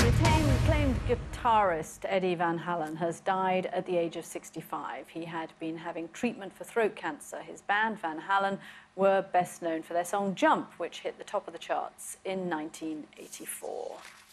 Acclaimed guitarist Eddie Van Halen has died at the age of 65. He had been having treatment for throat cancer. His band, Van Halen, were best known for their song Jump, which hit the top of the charts in 1984.